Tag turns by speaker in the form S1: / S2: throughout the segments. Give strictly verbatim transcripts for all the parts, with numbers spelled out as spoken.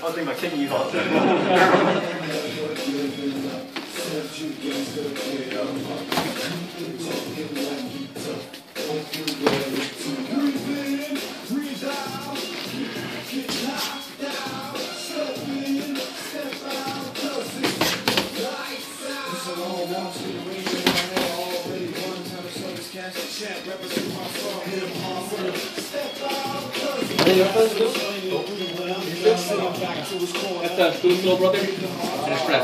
S1: was thinking about kicking you off.
S2: That's a school slow, brother. And express.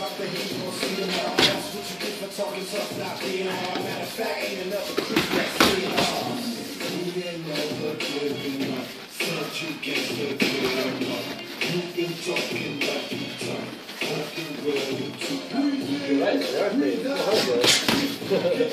S1: You're right, they are great. They are good.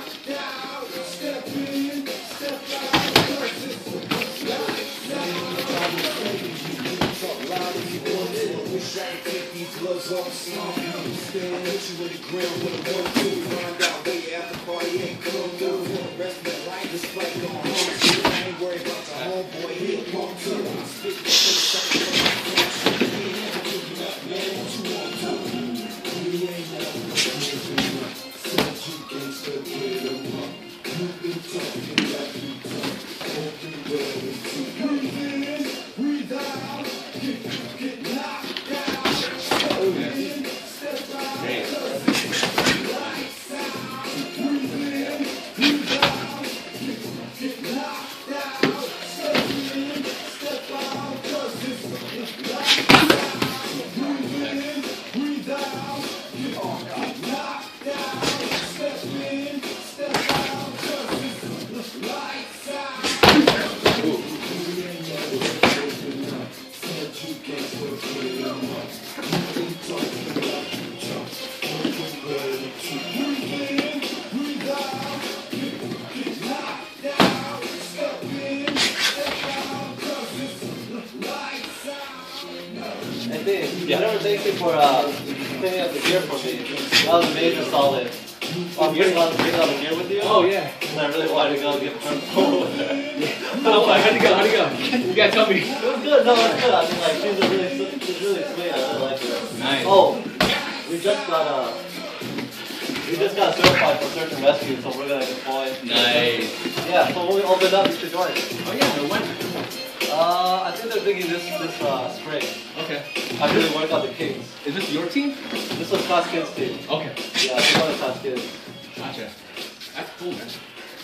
S3: Yeah. Whatever, thank you for uh, cleaning up the gear for me. That was amazing, solid. Oh, I'm getting on, getting on the gear with you.
S2: Oh, yeah.
S3: And I really wanted to go get turned over.
S2: Oh, how'd it go? How'd it go? You gotta tell me.
S3: It was good. No, it was good. I mean, like, she's a really, she's really sweet. I really like her.
S2: Nice.
S3: Oh, we just got uh, we just got certified for search and rescue, so we're gonna deploy.
S2: Nice.
S3: Yeah. So when we open up, you should join.
S2: Oh, yeah. No, when?
S3: Uh, I think they're thinking this this uh spring.
S2: Okay.
S3: I really work on the Kings.
S2: Is this your team?
S3: This was Scott's Kids team.
S2: Okay.
S3: Yeah, it's one of Scott's Kids.
S2: Gotcha. That's cool, man.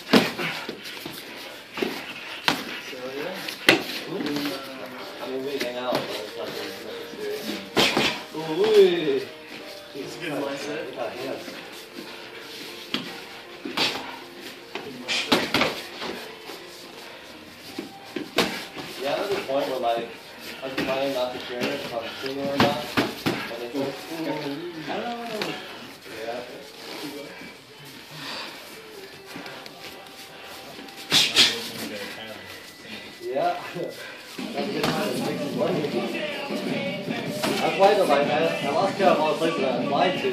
S3: So yeah. I mean, we hang out, but it's not really nothing serious. Ooh, it's a good mindset. Yeah, yes. Yeah, there's a point where like I'm trying not to care if I'm singing or not. And it's like, ooh, I don't know. Yeah. Yeah. That's a good time to make some money. I applied to like, I, I lost count of all the places I applied to.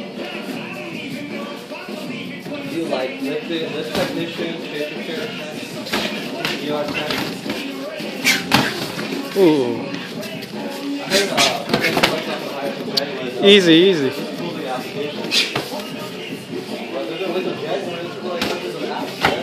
S3: Do you like lift, lift technician, shaker chair tech, E R tech?
S4: Ooh.
S3: I heard, uh, I heard the first time I hired for January, uh,
S4: Easy, easy.
S3: the application. But they're gonna wait till January, it's like, there's an app, yeah.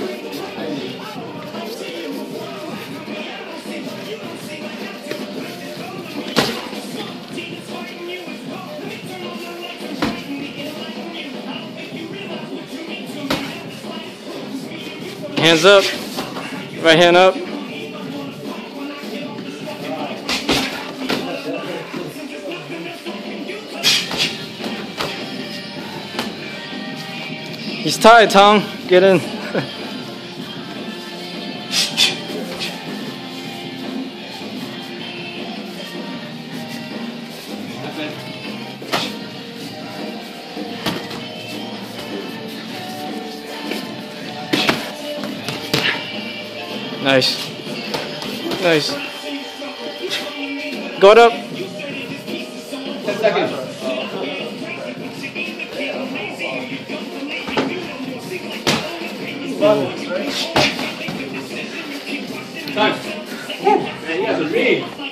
S4: Hands up. Right hand up. He's tied, Tom. Get in. Nice. Nice. Go it up.
S2: Ten seconds. Time. Man, you guys are mean.